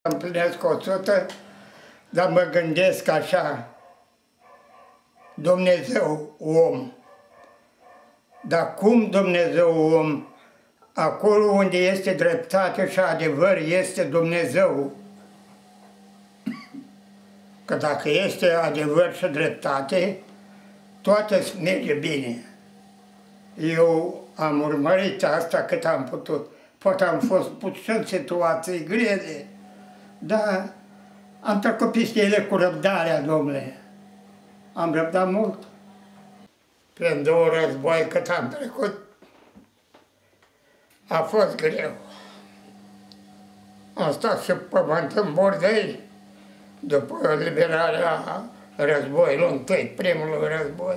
Împlinesc 100, dar mă gândesc așa, Dumnezeu om. Dar cum Dumnezeu om? Acolo unde este dreptate și adevăr este Dumnezeu. Că dacă este adevăr și dreptate, toate merge bine. Eu am urmărit asta cât am putut. Poate am fost puțin în situații grele, dar am trecut peste ele cu răbdarea, domnule. Am răbdat mult. Prin 2 război cât am trecut, a fost greu. Am stat și pământ în bordei după liberarea războiului întâi, primul război.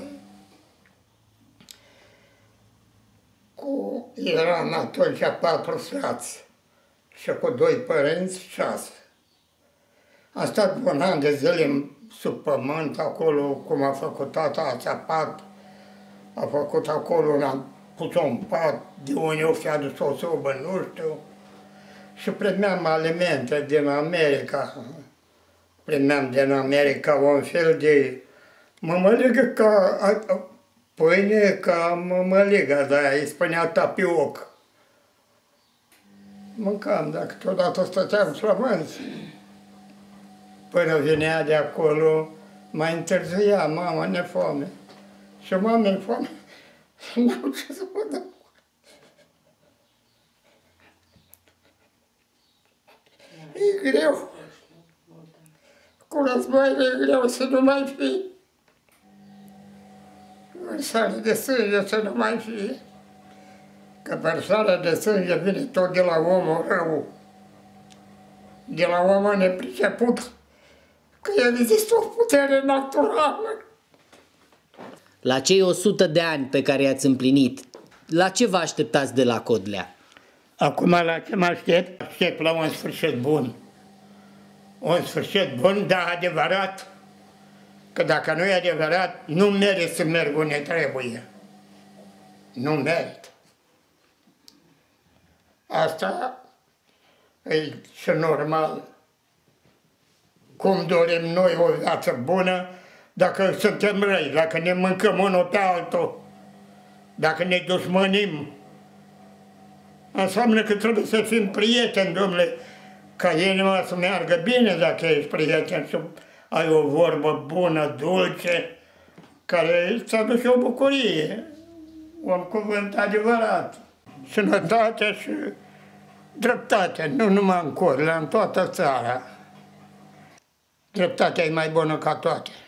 Eram atunci 4 frați și cu 2 părinți 6. Am stat un an de zile sub pământ, acolo, cum a făcut tata, a țapat, a făcut acolo, am pus un pat, de unde o fi adus o sobă, nu știu, și primeam alimente din America. Primeam din America un fel de mămăligă ca pâine, ca mămăligă, dar îi spunea tapioc. Mâncam, dar câteodată stăteam flămânți. Până venea de acolo, mai întârzia, mama ne foame. Și mama ne foame, n-am ce să mă dau. E greu. Cu războaiele e greu să nu mai fie. Persoane de sânge să nu mai fie. Că persoana de sânge vine tot de la omul rău. De la omul nepriceput. Că el există o putere naturală. La cei 100 de ani pe care i-ați împlinit, la ce vă așteptați de la Codlea? Acum la ce mă aștept? Aștept la un sfârșit bun. Un sfârșit bun, dar adevărat. Că dacă nu e adevărat, nu merită să merg unde trebuie. Nu merită. Asta e și normal. Cum dorim noi o viață bună dacă suntem răi, dacă ne mâncăm unul pe altul, dacă ne dușmănim. Înseamnă că trebuie să fim prieteni, domnule, ca inima să meargă bine dacă ești prieten și ai o vorbă bună, dulce, care îți aduce o bucurie, un cuvânt adevărat. Sănătate și dreptate, nu numai în Codlea, în toată țara. Dreptatea e mai bună ca toate.